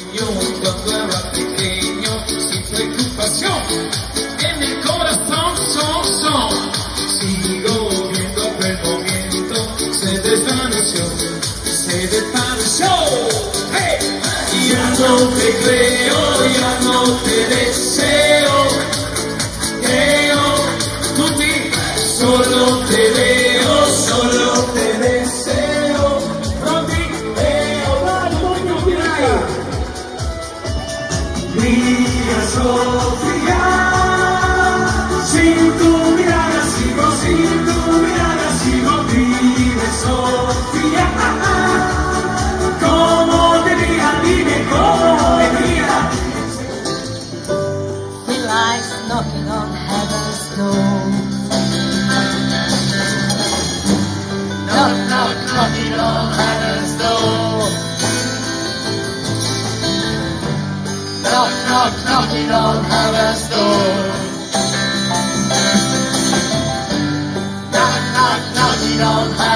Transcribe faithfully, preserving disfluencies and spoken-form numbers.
sueño cuando era pequeño, sin preocupación, en el corazón, son, son. Sigo viendo aquel momento, se desvaneció, se desvaneció. ¡Hey! Ya no te creo, ya no te deseo, creo, tutti, solo te veo, solo te deseo, tutti, veo, vamos, mira. Mira, Sofía, sin tu mirada sigo, sin tu mirada sigo, vive Sofía. ¿Cómo te mira, dime cómo te mira? He lies knocking on heaven's door. Knock, knock, knocking on heaven's door. Knock, knock, knocking on heaven's door. Knock, knock, knocking on heaven's door.